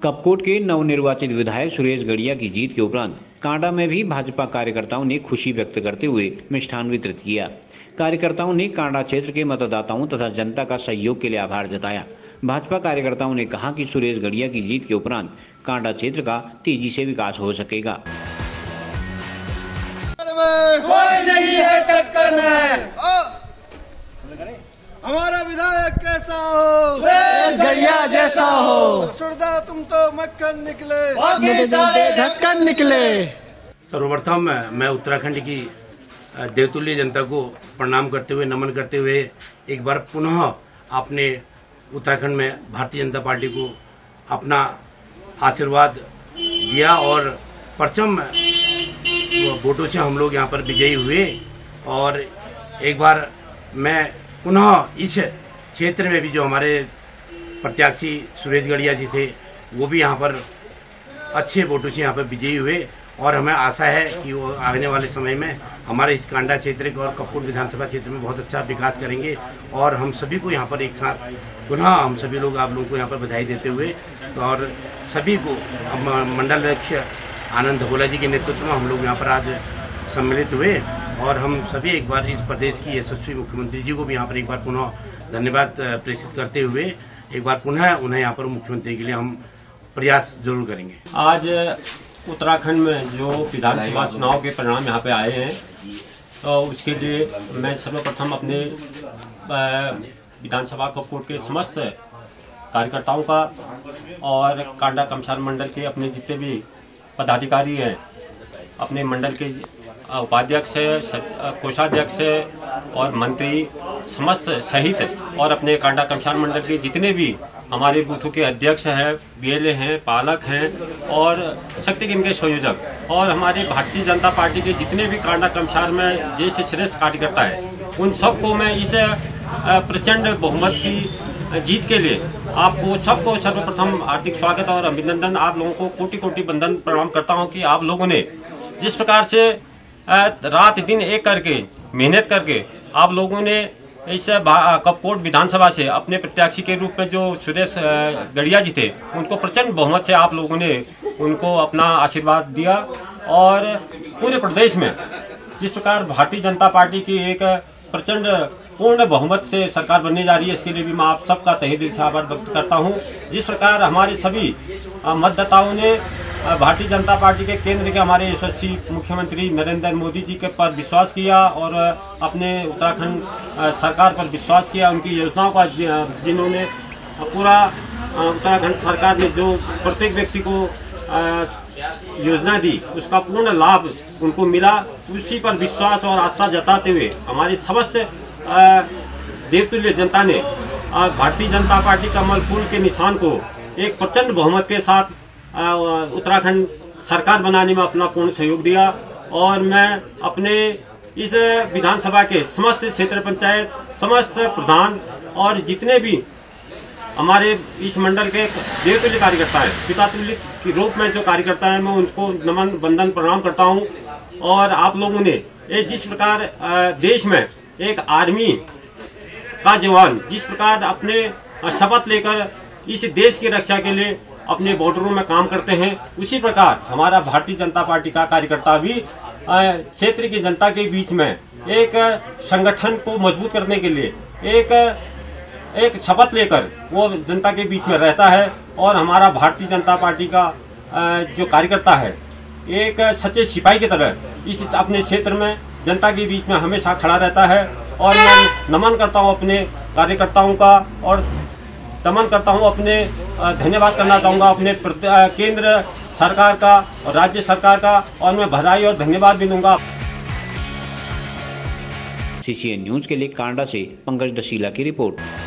कपकोट के नवनिर्वाचित विधायक सुरेश गड़िया की जीत के उपरांत कांडा में भी भाजपा कार्यकर्ताओं ने खुशी व्यक्त करते हुए मिष्ठान वितरित किया। कार्यकर्ताओं ने कांडा क्षेत्र के मतदाताओं तथा जनता का सहयोग के लिए आभार जताया। भाजपा कार्यकर्ताओं ने कहा कि सुरेश गड़िया की जीत के उपरांत कांडा क्षेत्र का तेजी से विकास हो सकेगा। कोई नहीं है टक्कर में, हमारा विधायक कैसा हो, सुरेश गड़िया जैसा हो। सुरदा तुम तो मक्खन निकले, ढक्कन निकले। सर्वप्रथम मैं उत्तराखंड की देवतुल्य जनता को प्रणाम करते हुए, नमन करते हुए एक बार पुनः आपने उत्तराखंड में भारतीय जनता पार्टी को अपना आशीर्वाद दिया और परचम वोटों से हम लोग यहाँ पर विजयी हुए। और एक बार मैं पुनः इस क्षेत्र में भी जो हमारे प्रत्याशी सुरेश गड़िया जी थे वो भी यहाँ पर अच्छे वोटों से यहाँ पर विजयी हुए और हमें आशा है कि वो आने वाले समय में हमारे इस कांडा क्षेत्र और कपकोट विधानसभा क्षेत्र में बहुत अच्छा विकास करेंगे। और हम सभी को यहाँ पर एक साथ पुनः हम सभी लोग आप लोगों को यहाँ पर बधाई देते हुए और सभी को मंडल अध्यक्ष आनंद धबोला जी के नेतृत्व में हम लोग यहाँ पर आज सम्मिलित हुए और हम सभी एक बार इस प्रदेश की यशस्वी मुख्यमंत्री जी को भी यहाँ पर एक बार पुनः धन्यवाद प्रेषित करते हुए एक बार पुनः उन्हें यहाँ पर मुख्यमंत्री के लिए हम प्रयास जरूर करेंगे। आज उत्तराखंड में जो विधानसभा चुनाव के परिणाम यहाँ पे आए हैं तो उसके लिए मैं सर्वप्रथम अपने विधानसभा कपकोट के समस्त कार्यकर्ताओं का और कांडा कमसार मंडल के अपने जितने भी पदाधिकारी हैं, अपने मंडल के उपाध्यक्ष कोषाध्यक्ष और मंत्री समस्त सहित और अपने कांडा कमसार मंडल के जितने भी हमारे बूथों के अध्यक्ष हैं, बीएलए हैं, पालक हैं और शक्ति केंद्र के संयोजक और हमारे भारतीय जनता पार्टी के जितने भी कांडा कमसार में जैसे श्रेष्ठ कार्यकर्ता हैं, उन सबको मैं इस प्रचंड बहुमत की जीत के लिए आपको सबको सर्वप्रथम हार्दिक स्वागत और अभिनंदन। आप लोगों को कोटि कोटि बंदन प्रणाम करता हूं कि आप लोगों ने जिस प्रकार से रात दिन एक करके मेहनत करके आप लोगों ने इस कपकोट विधानसभा से अपने प्रत्याशी के रूप में जो सुरेश गड़िया जी थे उनको प्रचंड बहुमत से आप लोगों ने उनको अपना आशीर्वाद दिया। और पूरे प्रदेश में जिस प्रकार भारतीय जनता पार्टी की एक प्रचंड पूर्ण बहुमत से सरकार बनने जा रही है, इसके लिए भी मैं आप सबका तहे दिल से आभार व्यक्त करता हूं। जिस प्रकार हमारे सभी मतदाताओं ने भारतीय जनता पार्टी के केंद्र के हमारे यशस्वी मुख्यमंत्री नरेंद्र मोदी जी के पर विश्वास किया और अपने उत्तराखंड सरकार पर विश्वास किया, उनकी योजनाओं का जिन्होंने पूरा उत्तराखंड सरकार ने जो प्रत्येक व्यक्ति को योजना दी उसका पूर्ण लाभ उनको मिला, उसी पर विश्वास और आस्था जताते हुए हमारी समस्त देवतुल्य जनता ने भारतीय जनता पार्टी कमल फूल के निशान को एक प्रचंड बहुमत के साथ उत्तराखंड सरकार बनाने में अपना पूर्ण सहयोग दिया। और मैं अपने इस विधानसभा के समस्त क्षेत्र पंचायत, समस्त प्रधान और जितने भी हमारे इस मंडल के देवतुल्य कार्यकर्ता हैं, पितातुल्य के रूप में जो कार्यकर्ता हैं, मैं उनको नमन बंदन प्रणाम करता हूं। और आप लोगों ने जिस प्रकार देश में एक आर्मी का जवान जिस प्रकार अपने शपथ लेकर इस देश की रक्षा के लिए अपने बॉर्डरों में काम करते हैं, उसी प्रकार हमारा भारतीय जनता पार्टी का कार्यकर्ता भी क्षेत्र की जनता के बीच में एक संगठन को मजबूत करने के लिए एक शपथ लेकर वो जनता के बीच में रहता है। और हमारा भारतीय जनता पार्टी का जो कार्यकर्ता है एक सच्चे सिपाही की तरह इस अपने क्षेत्र में जनता के बीच में हमेशा खड़ा रहता है। और मैं नमन करता हूं अपने कार्यकर्ताओं का और नमन करता हूं अपने धन्यवाद करना चाहूंगा अपने केंद्र सरकार का और राज्य सरकार का, और मैं बधाई और धन्यवाद भी दूंगा। CCN न्यूज के लिए कांडा से पंकज दशीला की रिपोर्ट।